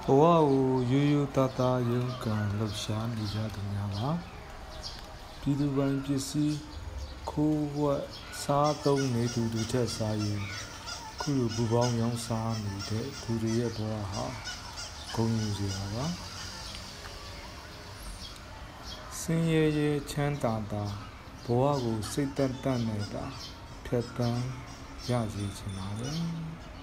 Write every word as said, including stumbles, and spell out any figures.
ဘဝကိုရိုးရိုးသားသားရုန်းကန်လှုပ်ရှားနေကြသူများပါပြည်သူပိုင်ပစ္စည်းခိုးဝှက်စားသုံးနေသူတွေထက်စားရင်ခုလိုဘူပေါင်းရောင်းစားနေတဲ့သူတွေရဲ့ဘဝဟာဂုဏ်ယူစရာပါဆင်းရဲရဲချမ်းသာတာဘဝကိုစိတ်တန်တန်နေတာဖြတ်တန်းရစေချင်ပါတယ်